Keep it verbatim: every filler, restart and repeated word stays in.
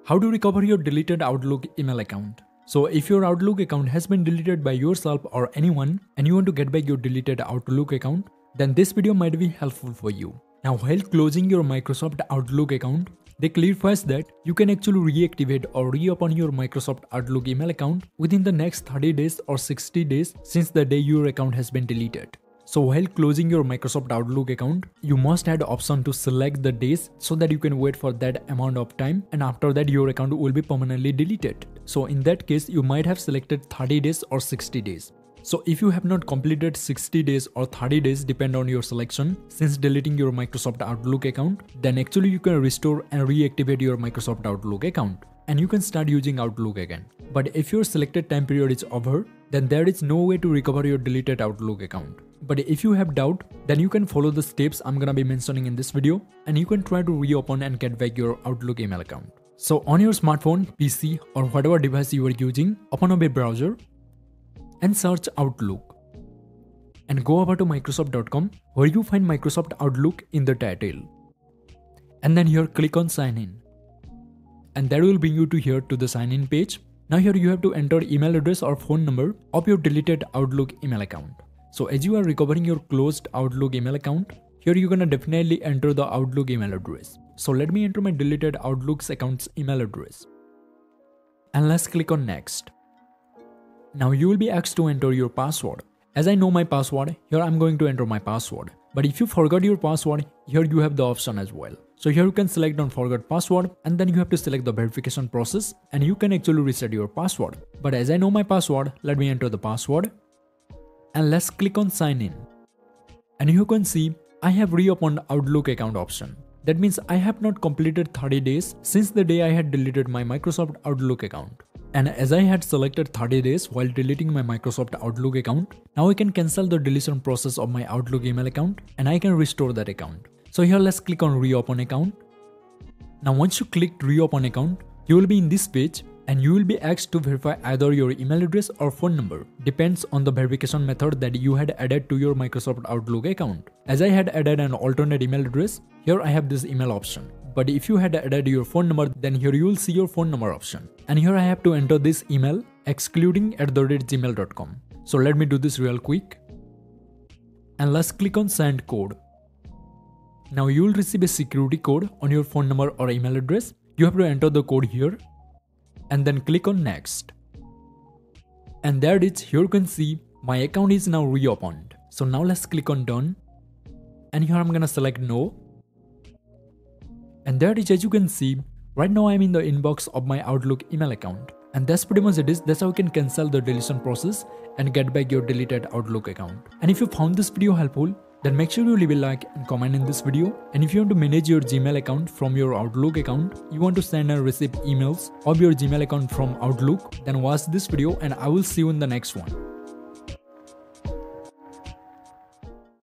How to recover your deleted Outlook email account. So if your Outlook account has been deleted by yourself or anyone and you want to get back your deleted Outlook account, then this video might be helpful for you. Now while closing your Microsoft Outlook account, they clarifies that you can actually reactivate or reopen your Microsoft Outlook email account within the next thirty days or sixty days since the day your account has been deleted. So while closing your Microsoft Outlook account, you must add option to select the days so that you can wait for that amount of time, and after that your account will be permanently deleted. So in that case, you might have selected thirty days or sixty days. So if you have not completed sixty days or thirty days, depend on your selection, since deleting your Microsoft Outlook account, then actually you can restore and reactivate your Microsoft Outlook account and you can start using Outlook again. But if your selected time period is over, then there is no way to recover your deleted Outlook account. But if you have doubt, then you can follow the steps I'm gonna be mentioning in this video and you can try to reopen and get back your Outlook email account. So on your smartphone, P C or whatever device you are using, open up a browser and search Outlook and go over to Microsoft dot com where you find Microsoft Outlook in the title. And then here click on sign in. And that will bring you to here to the sign in page. Now here you have to enter email address or phone number of your deleted Outlook email account. So as you are recovering your closed Outlook email account, here you're gonna definitely enter the Outlook email address. So let me enter my deleted Outlook's account's email address. And let's click on next. Now you will be asked to enter your password. As I know my password, here I'm going to enter my password. But if you forgot your password, here you have the option as well. So here you can select on forgot password and then you have to select the verification process and you can actually reset your password. But as I know my password, let me enter the password. And let's click on sign in. And you can see I have reopened Outlook account option. That means I have not completed thirty days since the day I had deleted my Microsoft Outlook account. And as I had selected thirty days while deleting my Microsoft Outlook account, now I can cancel the deletion process of my Outlook email account and I can restore that account. So here let's click on reopen account. Now once you click reopen account, you will be in this page and you will be asked to verify either your email address or phone number. Depends on the verification method that you had added to your Microsoft Outlook account. As I had added an alternate email address, here I have this email option. But if you had added your phone number, then here you will see your phone number option. And here I have to enter this email excluding at the rate gmail dot com. So let me do this real quick. And let's click on send code. Now you will receive a security code on your phone number or email address. You have to enter the code here and then click on next. And there it is. Here you can see my account is now reopened. So now let's click on done. And here I'm gonna select no. And there it is, as you can see, right now I'm in the inbox of my Outlook email account. And that's pretty much it is. That's how you can cancel the deletion process and get back your deleted Outlook account. And if you found this video helpful, then make sure you leave a like and comment in this video. And if you want to manage your Gmail account from your Outlook account, you want to send and receive emails of your Gmail account from Outlook, then watch this video and I will see you in the next one.